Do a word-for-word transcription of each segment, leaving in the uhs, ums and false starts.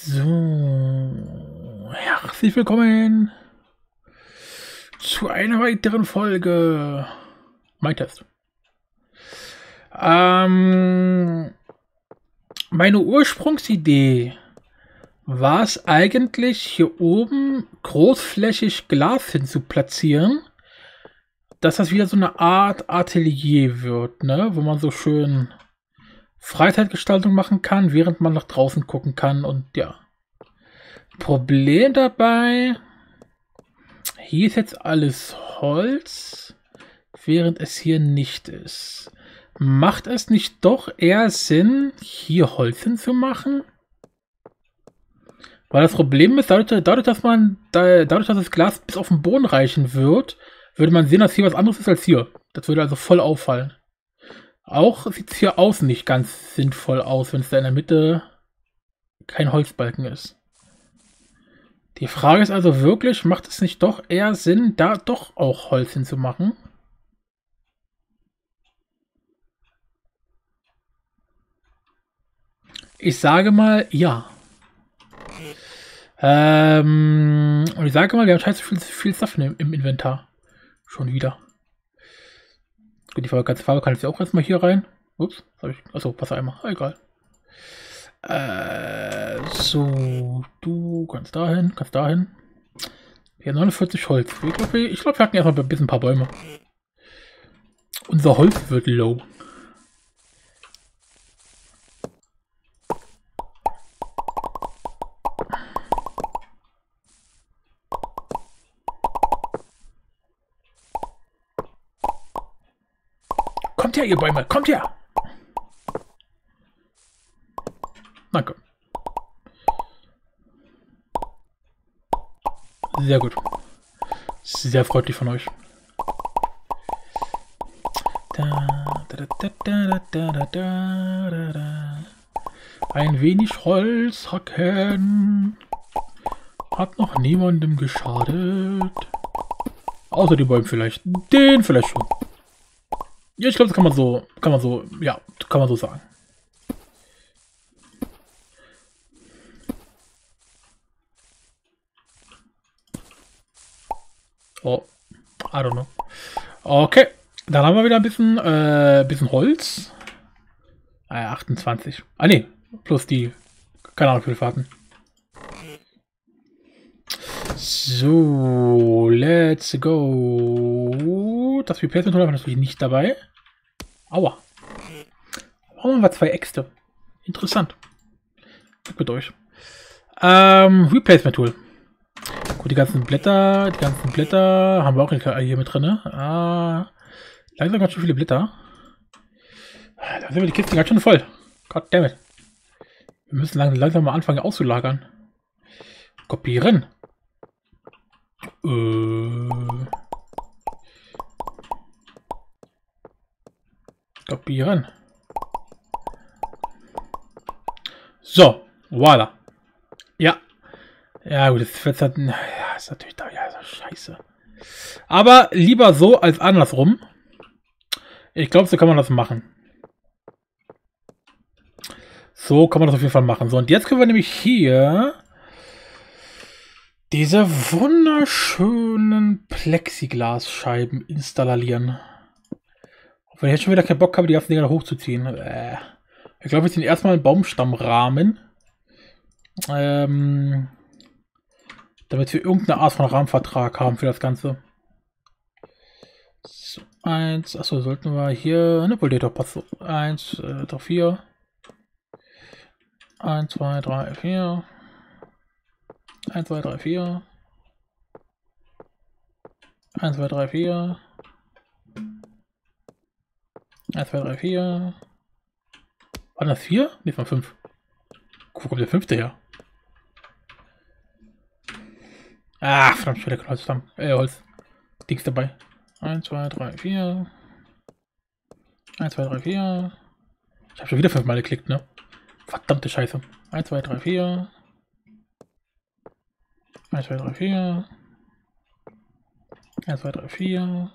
So, herzlich willkommen zu einer weiteren Folge Mein Test. Ähm, meine Ursprungsidee war es eigentlich, hier oben großflächig Glas hin zu platzieren, dass das wieder so eine Art Atelier wird, ne, wo man so schön Freizeitgestaltung machen kann, während man nach draußen gucken kann und ja. Problem dabei, hier ist jetzt alles Holz, während es hier nicht ist. Macht es nicht doch eher Sinn, hier Holz hinzumachen? Weil das Problem ist, dadurch, dadurch, dass man, dadurch, dass das Glas bis auf den Boden reichen wird, würde man sehen, dass hier was anderes ist als hier. Das würde also voll auffallen. Auch sieht es hier außen nicht ganz sinnvoll aus, wenn es da in der Mitte kein Holzbalken ist. Die Frage ist also wirklich, macht es nicht doch eher Sinn, da doch auch Holz hinzumachen? Ich sage mal, ja. Ähm, und ich sage mal, wir haben scheiße viel, viel Stuff im, im Inventar. Schon wieder. Gut, die ganze Farbe kann jetzt auch erstmal hier rein. Ups, hab ich. Achso, Wassereimer. Egal. Äh, so, du kannst dahin, kannst dahin. Wir haben neunundvierzig Holz. Ich glaube, ich glaub, wir hatten erstmal ein bisschen ein paar Bäume. Unser Holz wird low. Kommt her, ihr Bäume, kommt her! Danke. Sehr gut. Sehr freundlich von euch. Ein wenig Holz hacken. Hat noch niemandem geschadet. Außer den Bäumen vielleicht. Den vielleicht schon. Ja, ich glaube, das kann man so, kann man so, ja, kann man so sagen. Oh, I don't know. Okay, dann haben wir wieder ein bisschen, äh, bisschen Holz. Ah, achtundzwanzig. Ah, ne, plus die, keine Ahnung, wie viele Fahrten. So, let's go. Das Replacement haben wir natürlich nicht dabei. Aua. Warum haben wir zwei Äxte? Interessant. Weg mit euch. Ähm, Replacement Tool. Gut, die ganzen Blätter, die ganzen Blätter haben wir auch hier mit drin. Ah, langsam ganz schön viele Blätter. Da sind wir die Kisten ganz schön voll. Goddammit. Wir müssen langsam, langsam mal anfangen auszulagern. Kopieren. Äh. Kopieren. So, voila. Ja. Ja, gut, das wird halt, ja, ist natürlich da, ja, ist scheiße. Aber lieber so als andersrum. Ich glaube, so kann man das machen. So kann man das auf jeden Fall machen. So, und jetzt können wir nämlich hier diese wunderschönen Plexiglasscheiben installieren. Auch wenn ich jetzt schon wieder keinen Bock habe, die ganzen Dinger hochzuziehen. Äh, ich glaube, wir ziehen erstmal einen Baumstammrahmen. Ähm... Damit wir irgendeine Art von Rahmenvertrag haben für das Ganze. So, eins, achso, sollten wir hier, ne, wollte doch passen. Eins, äh, doch vier. Eins, zwei, drei, vier. Eins, zwei, drei, vier. Eins, zwei, drei, vier. Eins, zwei, drei, vier. Waren das vier? Ne, von fünf. Wo kommt der fünfte her? Ah, verdammt, ich will der Holzstamm. Äh, Holz. Dings dabei. eins, zwei, drei, vier. eins, zwei, drei, vier. Ich habe schon wieder fünfmal geklickt, ne? Verdammte Scheiße. eins, zwei, drei, vier. eins, zwei, drei, vier. eins, zwei, drei, vier.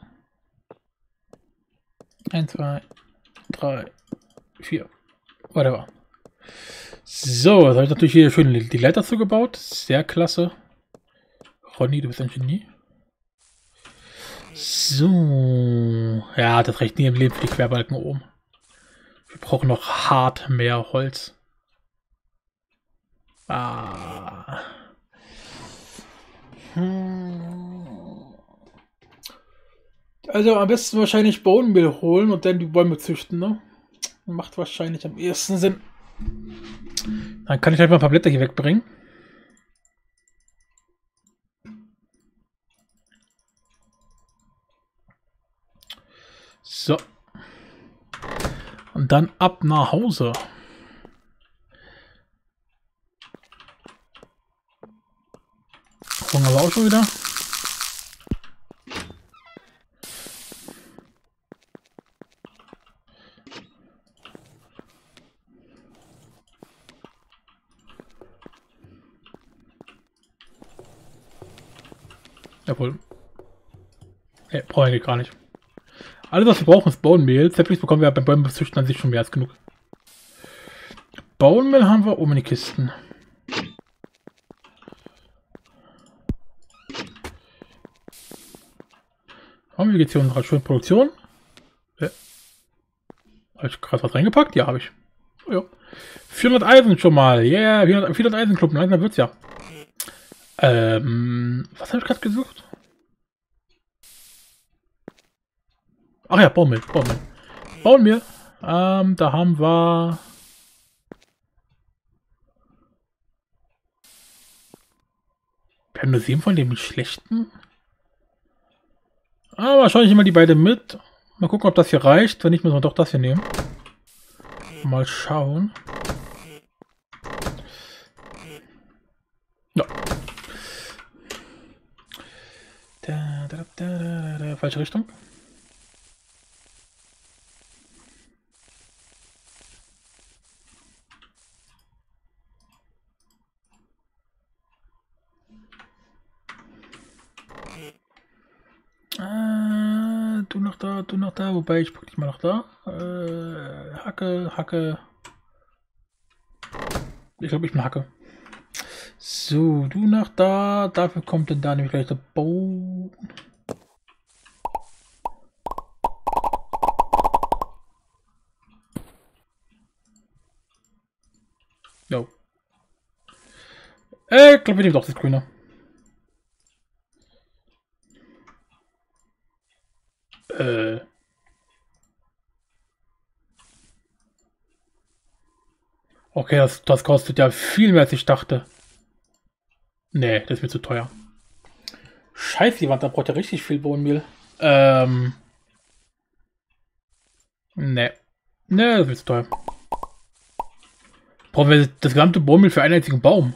eins, zwei, drei, vier. Whatever. So, jetzt habe ich natürlich hier schön die Leiter zugebaut. Sehr klasse. Ronny, du bist ein Genie. So. Ja, das reicht nie im Leben für die Querbalken oben. Wir brauchen noch hart mehr Holz. Ah. Hm. Also am besten wahrscheinlich Bone Meal holen und dann die Bäume züchten, ne? Macht wahrscheinlich am ehesten Sinn. Dann kann ich halt mal ein paar Blätter hier wegbringen. So. Und dann ab nach Hause. Hunger aber auch schon wieder. Jawohl. Ne, brauche ich gar nicht. Alles, was wir brauchen, ist Bone Meal. Zeppelis bekommen wir beim Bäumen züchten an sich schon mehr als genug. Bone Meal haben wir oben in die Kisten. Haben wir jetzt hier unsere schöne Produktion? Ja. Habe ich gerade was reingepackt? Ja, habe ich. Oh, ja. vierhundert Eisen schon mal. Yeah, vierhundert, vierhundert Eisenklumpen. Langsam wird's ja. Ähm, was habe ich gerade gesucht? Ach ja, Bone Meal. Bone Meal. Bone Meal. Ähm, da haben wir... Wir haben nur sieben von den schlechten. Aber wahrscheinlich immer die beiden mit. Mal gucken, ob das hier reicht. Wenn nicht, müssen wir doch das hier nehmen. Mal schauen. Ja. Da, da, da, da, da. Falsche Richtung. Äh, du noch da, du noch da. Wobei, ich pack dich mal noch da. Äh, Hacke, Hacke. Ich glaube, ich bin Hacke. So, du nach da. Dafür kommt dann da nämlich gleich der Bau. Jo. Äh, ich glaube, wir nehmen doch das Grüne. Äh. Okay, das, das kostet ja viel mehr, als ich dachte. Nee, das ist mir zu teuer. Scheiße, die Wand, da braucht ja richtig viel Bohnenmehl. Ähm. Nee. Nee, das ist mir zu teuer. Brauchen wir das gesamte Bohnenmehl für einen einzigen Baum.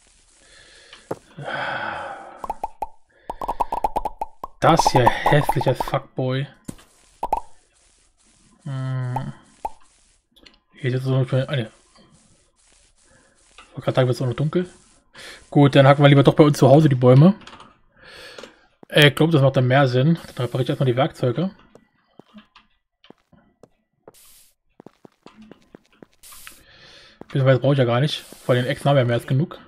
Das hier hässlich als Fuckboy. Hm. Hier ist jetzt so eine. Ah, ne. Ich wollte gerade sagen, wird es auch noch dunkel. Gut, dann hacken wir lieber doch bei uns zu Hause die Bäume. Ich glaube, das macht dann mehr Sinn. Dann repariere ich erstmal die Werkzeuge. Beziehungsweise brauche ich ja gar nicht. Vor den Echsen haben wir ja mehr als genug.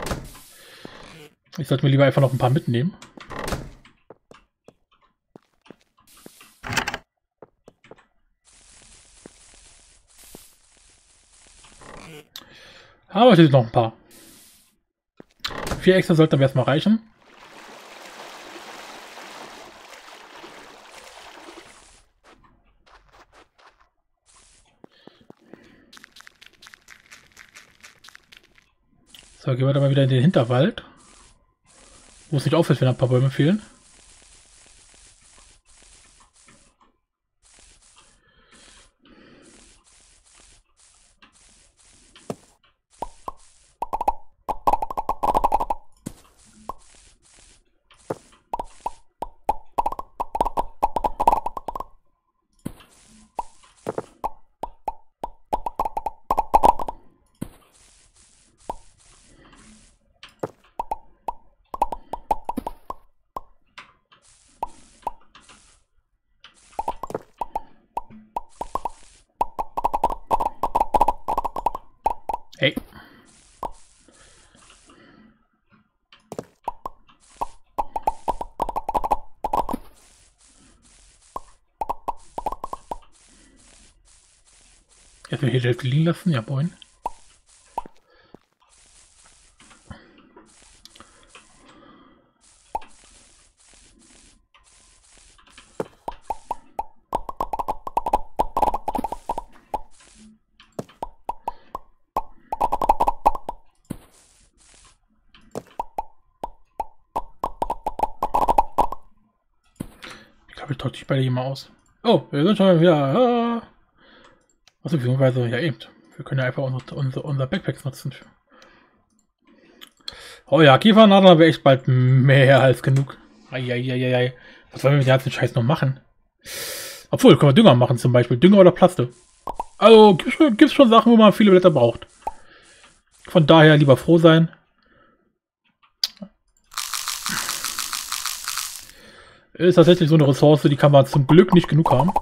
Ich sollte mir lieber einfach noch ein paar mitnehmen. Aber es sind noch ein paar. Vier Echsen sollten wir erstmal reichen. So, gehen wir dann mal wieder in den Hinterwald. Wo es nicht auffällt, wenn ein paar Bäume fehlen. Hey. Erstmal hier die Hälfte liegen lassen, ja moin. Ich glaube, ich tausche die beide hier mal aus. Oh, wir sind schon wieder. Ah. Also beziehungsweise, ja eben. Wir können ja einfach unsere, unsere, unser Backpacks nutzen. Oh ja, Kiefernadel haben wir echt bald mehr als genug. Eieieiei. Was wollen wir mit dem ganzen Scheiß noch machen? Obwohl, können wir Dünger machen zum Beispiel. Dünger oder Plaste. Also gibt es schon, schon Sachen, wo man viele Blätter braucht. Von daher lieber froh sein. Ist tatsächlich so eine Ressource, die kann man zum Glück nicht genug haben.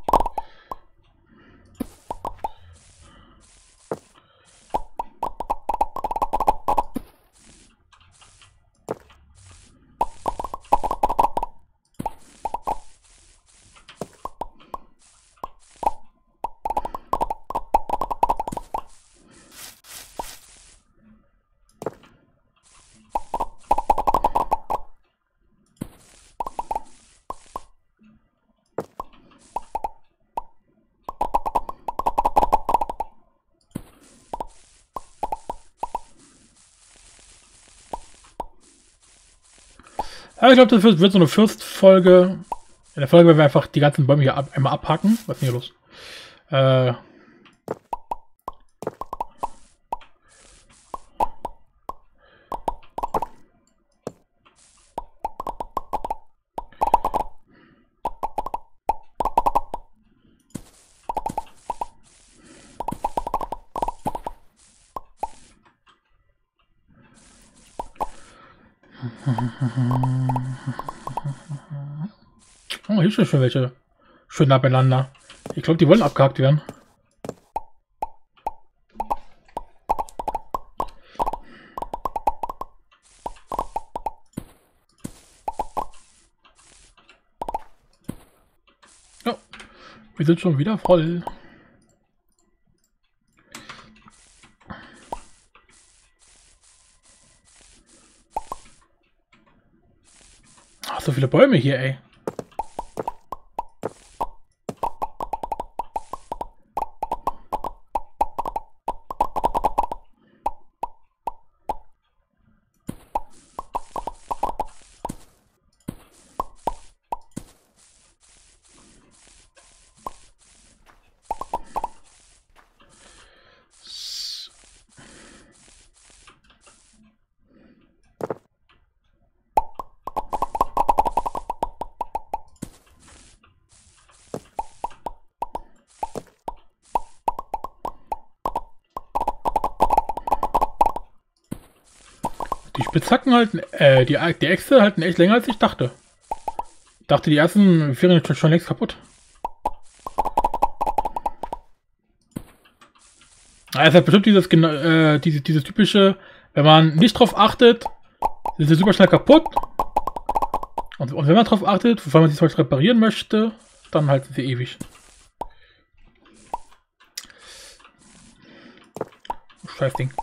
Ja, ich glaube, das wird, wird so eine First-Folge. In der Folge werden wir einfach die ganzen Bäume hier ab, einmal abhacken. Was ist denn hier los? Äh. Oh, hier sind schon welche schön nacheinander. Ich glaube, die wollen abgehakt werden. Ja, wir sind schon wieder voll. Ach, so viele Bäume hier, ey. Die Spitzhacken halten, äh, die, die Äxte halten echt länger als ich dachte. Ich dachte, die ersten wären schon, schon längst kaputt. Ah, es hat bestimmt dieses, äh, diese, dieses typische, wenn man nicht drauf achtet, sind sie super schnell kaputt. Und, und wenn man drauf achtet, wofür man sie zum Beispiel reparieren möchte, dann halten sie ewig. Scheiß Ding.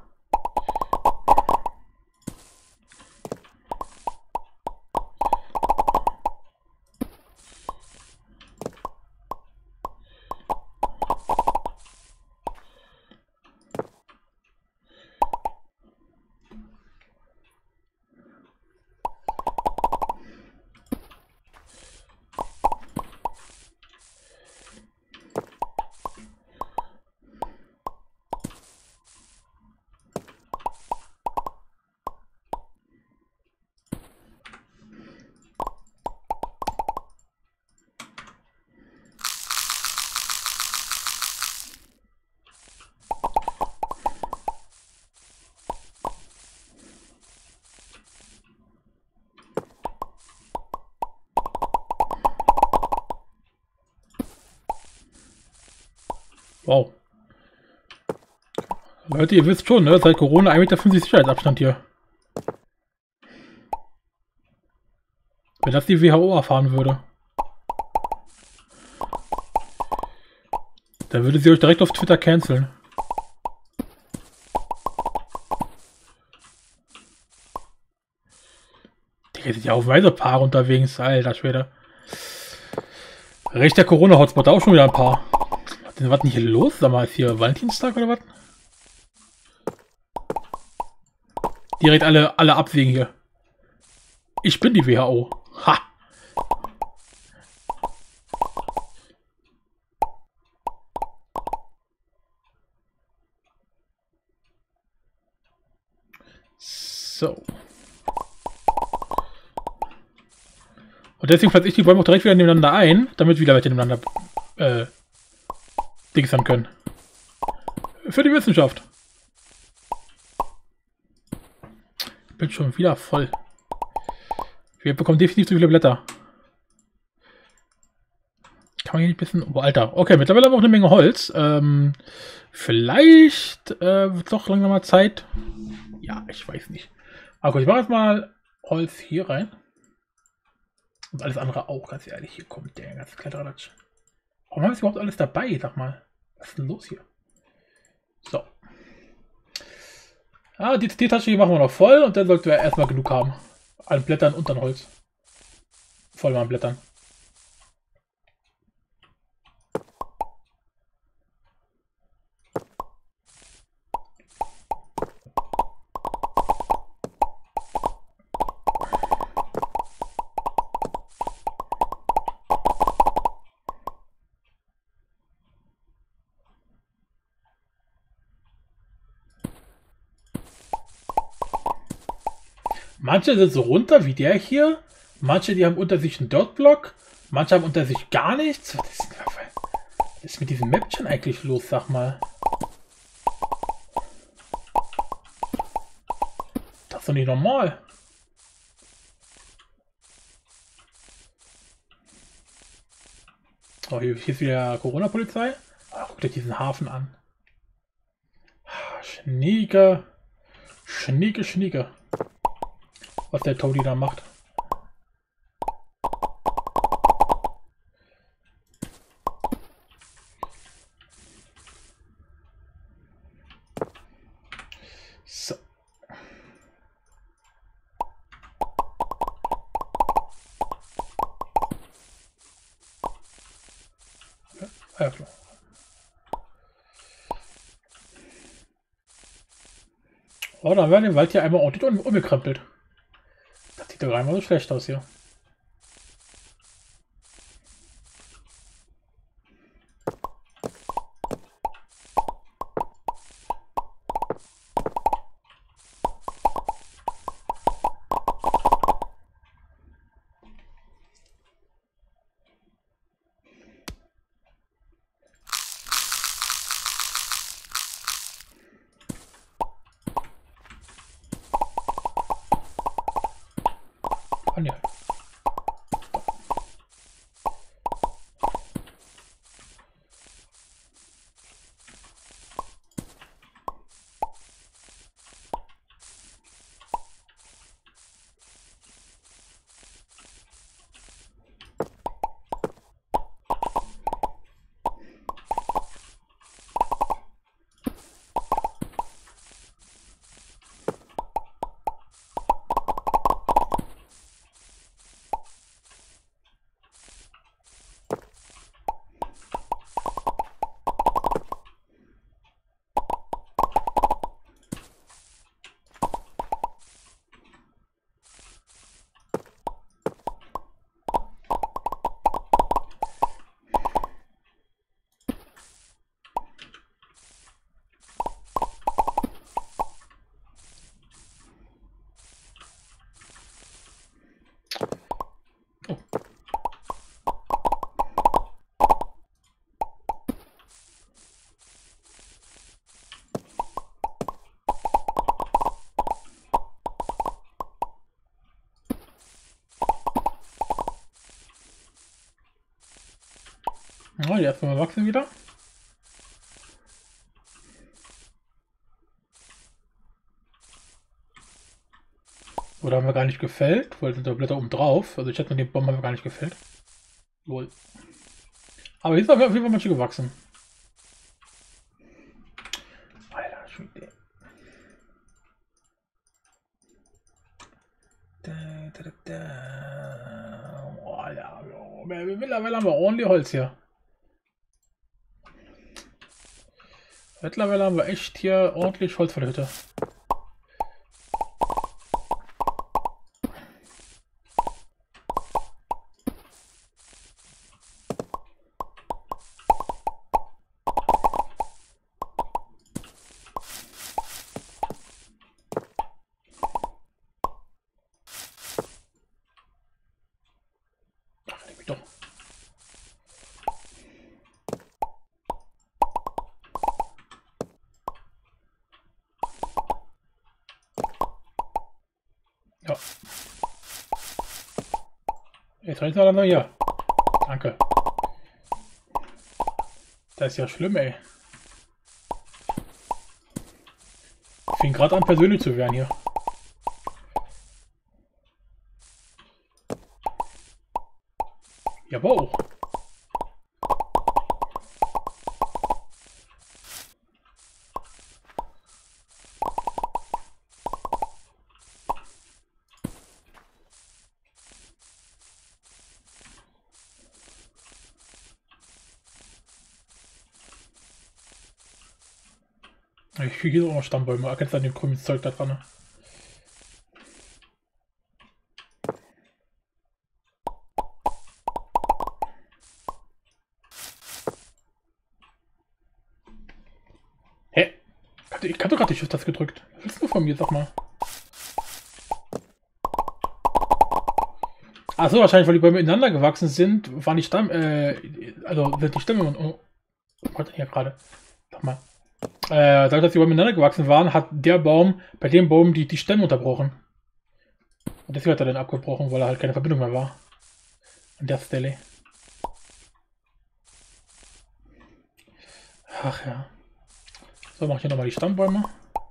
Wow. Leute, ihr wisst schon, ne? Seit Corona ein Meter fünfzig Sicherheitsabstand hier. Wenn das die W H O erfahren würde. Dann würde sie euch direkt auf Twitter canceln. Hier sind ja auch weitere Paare unterwegs, alter Schwede. Recht der Corona-Hotspot, auch schon wieder ein paar. Was denn, was denn hier los? Sag mal, ist hier Valentinstag oder was? Direkt alle, alle abwägen hier. Ich bin die W H O. Ha! So. Und deswegen pflanze ich die Bäume auch direkt wieder nebeneinander ein, damit wieder welche nebeneinander äh, dingsen können. Für die Wissenschaft. Ich bin schon wieder voll. Wir bekommen definitiv zu viele Blätter. Kann man hier nicht ein bisschen... Oh, Alter. Okay, mittlerweile haben wir auch eine Menge Holz. Ähm, vielleicht äh, wird doch langsam mal Zeit. Ja, ich weiß nicht. Aber gut, ich mache jetzt mal Holz hier rein. Und alles andere auch, ganz ehrlich. Hier kommt der ganze Kletterratsch. Warum haben wir überhaupt alles dabei? Sag mal. Was ist denn los hier? So. Ah, die Teetasche hier machen wir noch voll und dann sollten wir erstmal genug haben. An Blättern und an Holz. Voll mal an Blättern. Manche sind so runter wie der hier. Manche, die haben unter sich einen Dirtblock. Manche haben unter sich gar nichts. Was ist, was ist mit diesem Mäppchen eigentlich los, sag mal? Das ist doch nicht normal. Oh, hier, hier ist wieder Corona-Polizei. Oh, guckt euch diesen Hafen an. Schnieke. Schnieke, Schnieke. Was der Toadie da macht. So. Ja, klar. Oh, dann werden den Wald hier einmal ordentlich um, umgekrempelt. Das sieht doch einmal so schlecht aus hier. Oh, ne. Oh, die erstmal wachsen wieder. Oder haben wir gar nicht gefällt? Weil sind da Blätter oben drauf. Also ich hätte den Baum haben wir gar nicht gefällt. Wohl. Aber hier sind auf jeden Fall manche gewachsen. Oh, ja. Mittlerweile haben wir ordentlich Holz hier. Mittlerweile haben wir echt hier ordentlich Holz vor der Hütte. Ja. Jetzt rein wir dann hier. Danke. Das ist ja schlimm, ey. Ich fing gerade an, persönlich zu werden hier. Ja, aber auch. Ich kriege hier auch noch Stammbäume. Erkennst du an dem grünen Zeug da dran? Ne? Hä? Ich hatte gerade die Shift-Taste gedrückt. Was willst du von mir? Sag mal. Achso, wahrscheinlich, weil die Bäume ineinander gewachsen sind, waren die Stamm, äh, also sind die Stämme und. Oh, was denn hier gerade? Sag mal. Äh, dadurch, dass die Bäume ineinander gewachsen waren, hat der Baum bei dem Baum die, die Stämme unterbrochen. Und deswegen hat er dann abgebrochen, weil er halt keine Verbindung mehr war. An der Stelle. Ach ja. So, mache ich hier nochmal die Stammbäume.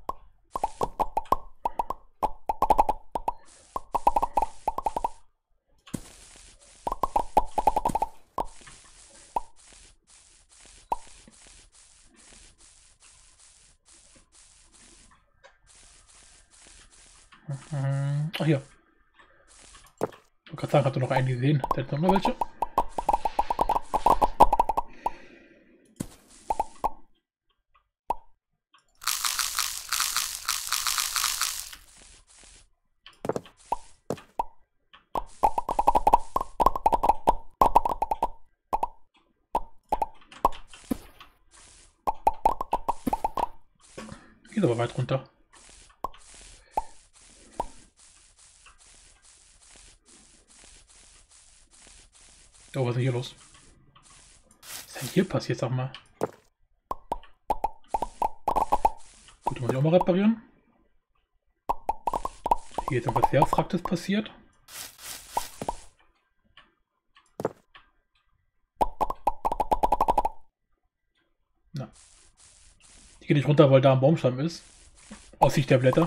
Ach hier. Ich wollte gerade sagen, hat er noch einen gesehen. Der hat noch mal welche. Geht aber weit runter. Oh, was ist denn hier los? Was ist denn hier passiert, sag mal? Gut, muss ich auch mal reparieren. Hier ist etwas sehr Abstraktes passiert. Na. Die geht nicht runter, weil da ein Baumstamm ist. Aus Sicht der Blätter.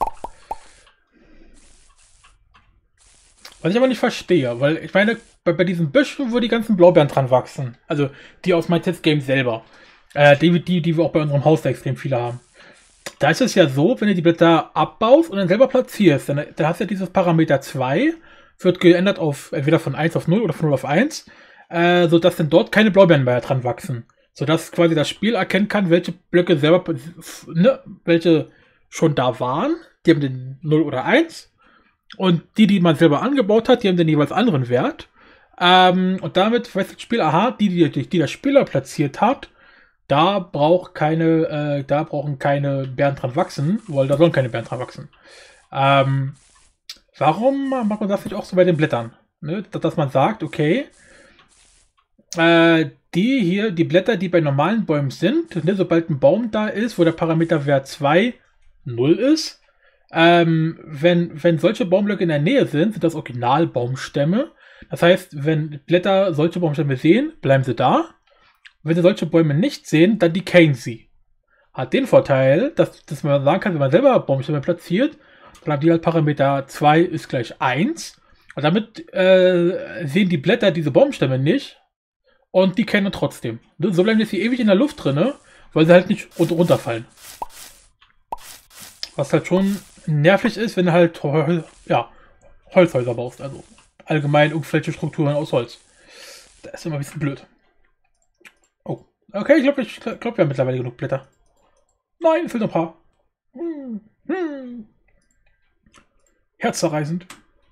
Was ich aber nicht verstehe, weil ich meine, bei, bei diesen Büschen, wo die ganzen Blaubeeren dran wachsen, also die aus My Test Game selber, äh, die, die, die wir auch bei unserem Haus da extrem viele haben, da ist es ja so, wenn du die Blätter abbaust und dann selber platzierst, dann, dann hast du ja dieses Parameter zwei, wird geändert auf entweder von eins auf null oder von null auf eins, äh, sodass dann dort keine Blaubeeren mehr dran wachsen. Sodass quasi das Spiel erkennen kann, welche Blöcke selber, ne, welche schon da waren, die haben den null oder eins. Und die, die man selber angebaut hat, die haben den jeweils anderen Wert. Ähm, und damit weiß das Spiel, aha, die, die, die, die der Spieler platziert hat, da braucht keine, äh, da brauchen keine Beeren dran wachsen, weil da sollen keine Beeren dran wachsen. Ähm, warum macht man das nicht auch so bei den Blättern? Ne? Dass man sagt, okay, äh, die hier, die Blätter, die bei normalen Bäumen sind, ne, sobald ein Baum da ist, wo der Parameterwert zwei null ist, Ähm, wenn, wenn solche Baumblöcke in der Nähe sind, sind das Originalbaumstämme. Das heißt, wenn Blätter solche Baumstämme sehen, bleiben sie da. Wenn sie solche Bäume nicht sehen, dann decayen sie. Hat den Vorteil, dass, dass man sagen kann, wenn man selber Baumstämme platziert, dann haben die halt Parameter zwei ist gleich eins. Und damit äh, sehen die Blätter diese Baumstämme nicht und die kennen trotzdem. So bleiben jetzt hier ewig in der Luft drin, weil sie halt nicht runterfallen. Was halt schon nervig ist, wenn du halt ja, Holzhäuser baust. Also allgemein irgendwelche Strukturen aus Holz. Das ist immer ein bisschen blöd. Oh, okay, ich glaube, ich glaub, wir haben mittlerweile genug Blätter. Nein, fehlt noch ein paar. Hm, hm. Herzzerreißend.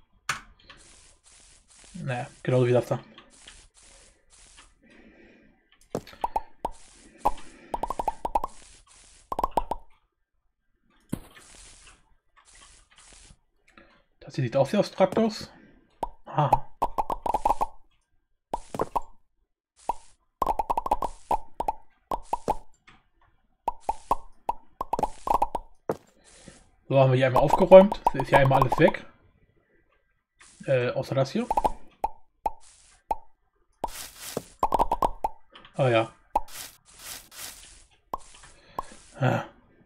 Naja, genauso wie das da. Das hier sieht auch sehr abstrakt aus. Ah. So, haben wir hier einmal aufgeräumt. Das ist hier einmal alles weg. Äh, außer das hier. Ah ja. Ah.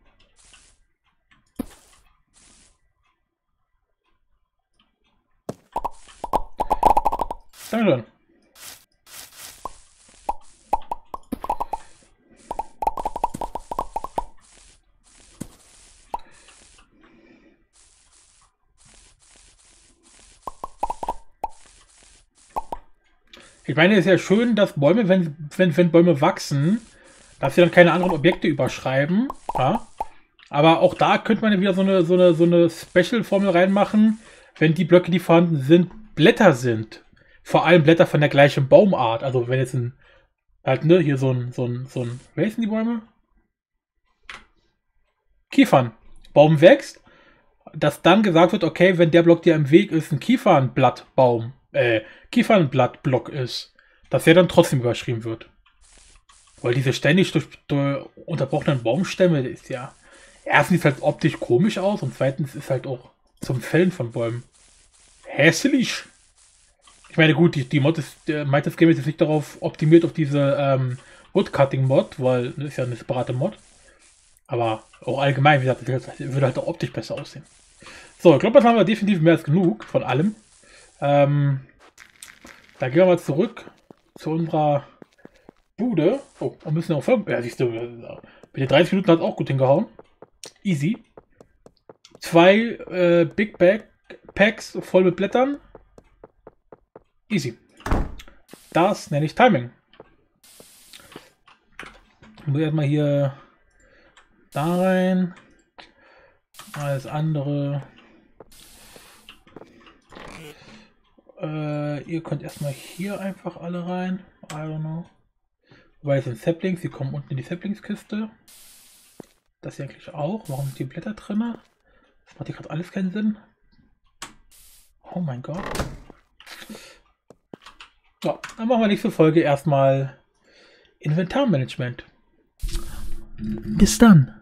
Dankeschön. Ich meine, es ist ja schön, dass Bäume, wenn, wenn, wenn Bäume wachsen, dass sie dann keine anderen Objekte überschreiben. Ja? Aber auch da könnte man ja wieder so eine, so eine, so eine Special-Formel reinmachen, wenn die Blöcke, die vorhanden sind, Blätter sind. Vor allem Blätter von der gleichen Baumart. Also wenn jetzt ein, halt, ne, hier so ein, so ein, so ein, wer heißen die Bäume? Kiefern. Baum wächst, dass dann gesagt wird, okay, wenn der Block dir im Weg ist, ein Kiefernblattbaum, äh, Kiefernblattblock ist, dass der dann trotzdem überschrieben wird. Weil diese ständig durch, durch unterbrochenen Baumstämme, das ist ja, erstens sieht es halt optisch komisch aus und zweitens ist halt auch zum Fällen von Bäumen hässlich. Ich meine, gut, die, die Mod ist, der Mighty's Game ist jetzt nicht darauf optimiert, auf diese ähm, Woodcutting-Mod, weil das ist ja eine separate Mod. Aber auch allgemein, wie gesagt, das würde halt auch optisch besser aussehen. So, ich glaube, das haben wir definitiv mehr als genug von allem. Ähm, da gehen wir mal zurück zu unserer Bude. Oh, wir müssen auch folgen. Ja, siehst du, mit den dreißig Minuten hat es auch gut hingehauen. Easy. Zwei äh, Big Bag Packs voll mit Blättern. Easy. Das nenne ich Timing. Ich muss erstmal hier da rein. Alles andere. Äh, ihr könnt erstmal hier einfach alle rein. I don't know. Weil es sind Saplings, die kommen unten in die Saplingskiste. Das hier eigentlich auch. Warum sind die Blätter drin? Das macht hier gerade alles keinen Sinn. Oh mein Gott. So, dann machen wir nächste Folge erstmal Inventarmanagement. Bis dann.